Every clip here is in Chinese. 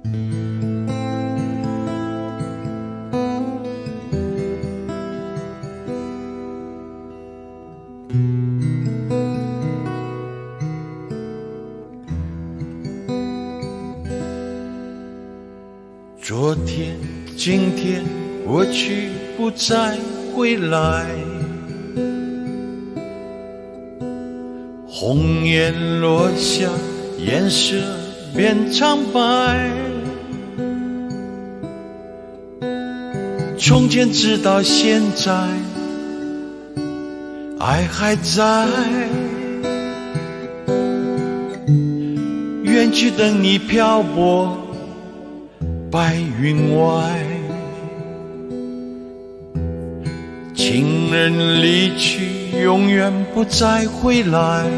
昨天、今天、过去不再回来，红叶落下，颜色变苍白。从前直到现在，爱还在，远去等你漂泊白云外。情人离去，永远不再回来，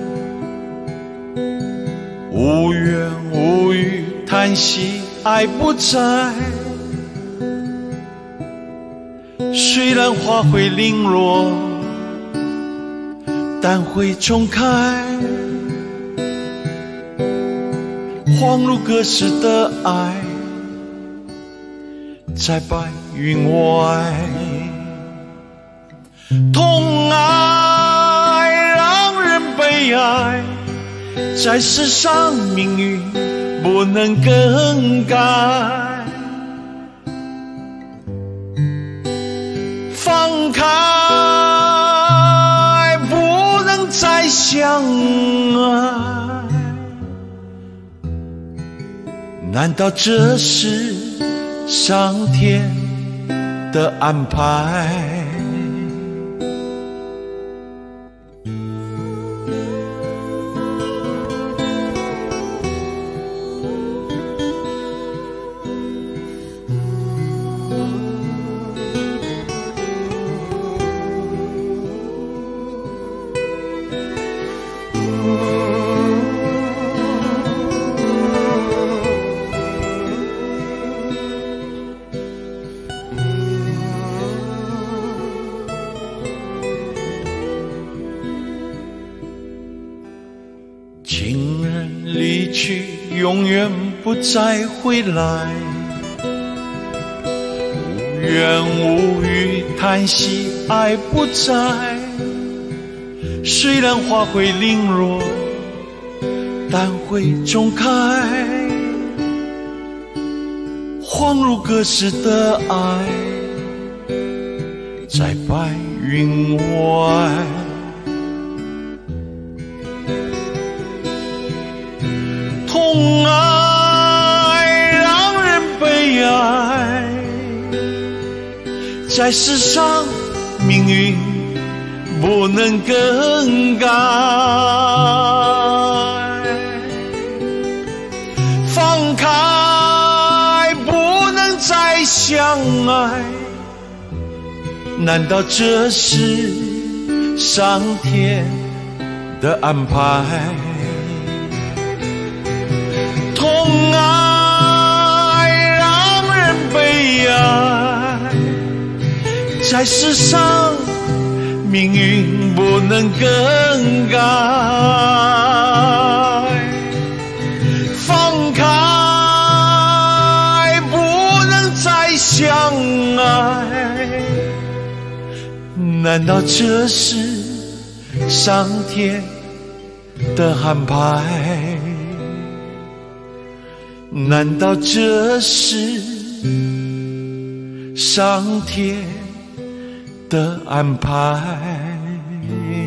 无怨无语叹息，爱不在。虽然花会零落，但会重开。恍如隔世的爱，在白云外。痛爱让人悲哀，在世上命运不能更改。放开，不能再相爱，难道这是上天的安排？情人离去，永远不再回来，无怨无语叹息，爱不在。虽然花会零落，但会重开。恍如隔世的爱，在白云外。痛爱让人悲哀，在世上命运不能更改。放开，不能再相爱，难道这是上天的安排？痛爱让人悲哀，在世上命运不能更改。放开，不能再相爱，难道这是上天的安排？难道这是上天的安排？